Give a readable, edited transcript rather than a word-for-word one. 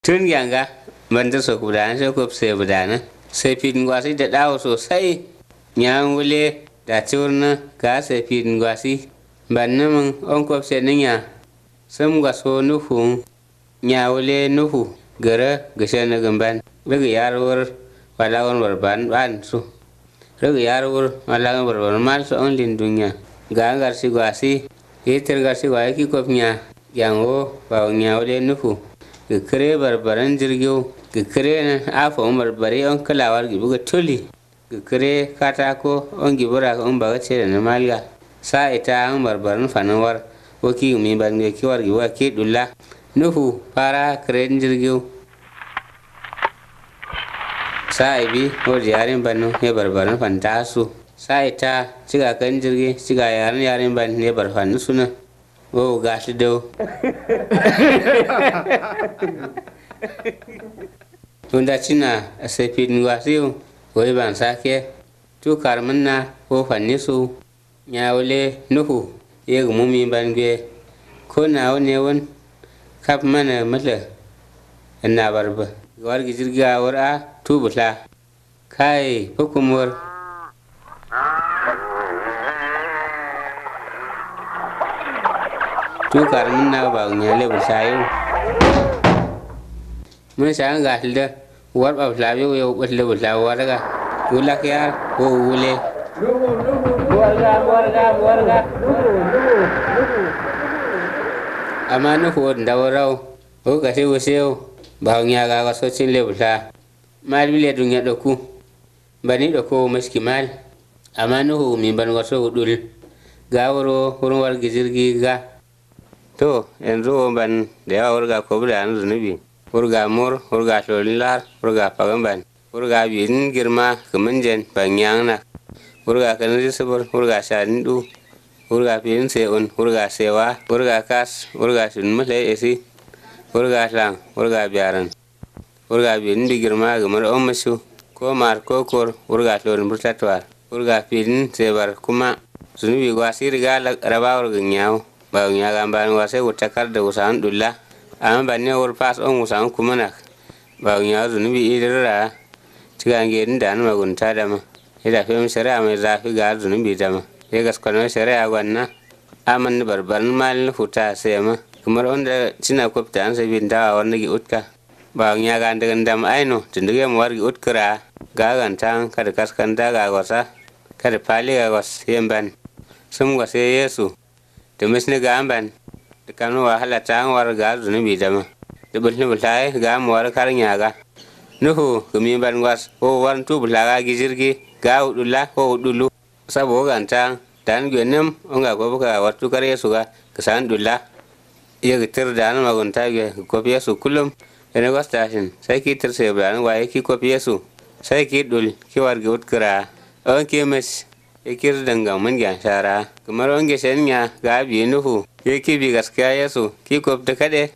tun yanga ban da so kudana sai ko sai budana sai fitin gwasi da dawo sosai nyan wule da ciwurna ka sai fitin gwasi ban mun on ko sai ninya sam gwaso nuhu nya wule nuhu gara gashe na gamban daga yarwar walawan barban ban su daga yarwar walawan barban mal so on lin dunya ga ngar si gwasi hitir gar si gwai ki kopnya yango ba nya wule nuhu ga kare barbaran jirgiyo ga kare na afa barbare on kalawar gibi ga tuli ga kare katako on gibura on baga ce da malga sa ita an barbaran fanawar waki mi ban ga kiwar giwa ke dulla nuhu fara kare jirgiyo sa ibi o yarin banu ne barbaran fantasu sa ita ciga kan jirgi ciga yarin ban ne barfan suna o ga shi dau tunda cina sai fidin wasiyo wai ban sake to karmanna ko fanni su nyawle nuhu ye gumumi bange ko nawo ne won kap mana mala na barba war gijirga wara tubula kai hukumur to karmanna ba nyale busayo mun san ga da war ba labi yo batle bula warga wula ya ko wule warga amanu ko ndawraw o ka se woseo ba nya ga so cin le bula mal bile dunya doku bani doko maski mal amanu ho min ban waso dul gawro hurun war gizirgi ga to yanzu ban da ya warga ko bula an zunubi urga mur urga sholilar urga pagamban urga bin girma kemenjen banyangna urga kanri sebur urga shandu urga bin seun urga sewa urga kas urga sun male esi urga lang urga biaran urga bin di girma gamar omasu ko mar ko kor urga lon burtatwar urga bin sebar kuma sunubi gwasir ga raba urga nyaw ba nyaga ban wase utakar da usan dullah amma banne wor pas on usan kumanak ba nya zunubi idira tiga ngeen dan magunta dama ida fem shari'a mai zafi ga zunubi dama ya gaskano shari'a gwanna aman barbarn mal futa sema kamar onda cina kopta an sabin dawa wannan gi utka ba nya ga ndagan dam aino tindige mu wargi utkara ga gantan kada kaskan daga gosa kada pali ga gos yemban sum gose yesu to mesne ga amban da kanu wahala ta war ga zunubi dama da bulni bulai ga mu war karnya ga nuhu gumi ban was o wan tu bulaga gijirgi ga udulla ko udulu sabo ganta dan gwenem onga go buka watu kare su ga kasan dulla ya gitir dan magunta ge ko su kullum ene was tashin sai ki tir se ban wa ki ko su sai ki dul ki war gi utkara on ki mes ikir danga mun ga shara kamar onge senya ga bi nuhu yake bi gaskiya yaso ki ko da kade